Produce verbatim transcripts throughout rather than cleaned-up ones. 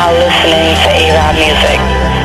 now listening to A-Rod music.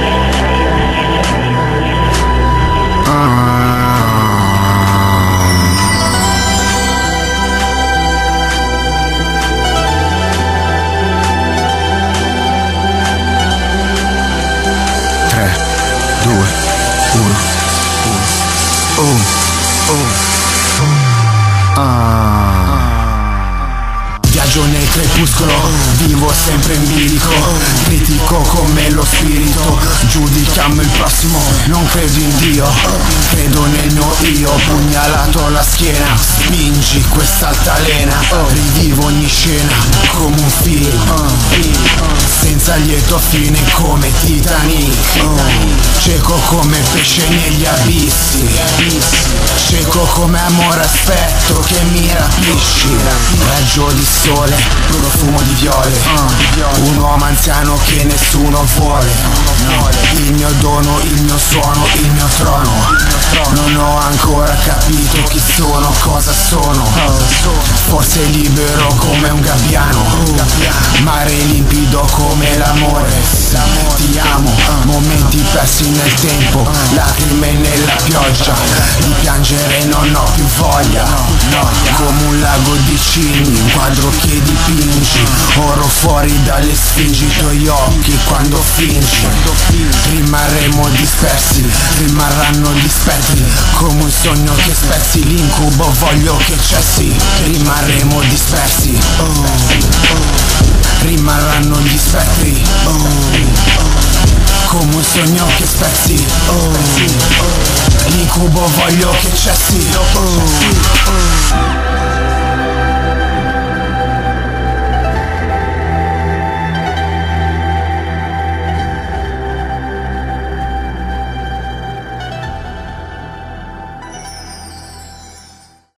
tre, due, uno, uno. Oh, oh. Ah. Viaggio nel crepuscolo, vivo sempre in bilico, critico come lo spirito, giudichiamo il prossimo, non credo in Dio, credo nel mio io, pugnalato alla schiena, spingi quest'altalena, rivivo ogni scena come un film, senza lieto fine come Titanic, cieco come pesce negli abissi, cieco come amore aspetto che mi rapisci, raggio di sole, profumo di viole, un uomo anziano che nessuno vuole, il mio dono, il mio suono, il mio trono, non ho ancora capito chi sono, cosa sono, forse libero come un gabbiano, mare limpido come l'amore, ti amo, momenti persi nel tempo, lacrime nella pioggia, di piangere non ho più voglia, come un lago di cigni, un quadro che dipingi, oro fuori dalle sfingi, i tuoi occhi quando fingi, rimarremo dispersi, rimarranno gli spettri, come un sogno che spezzi, l'incubo voglio che cessi, rimarremo dispersi, oh, oh. Rimarranno gli spettri, oh, oh. Come un sogno che spezzi, oh, oh. L'incubo voglio che cessi, oh.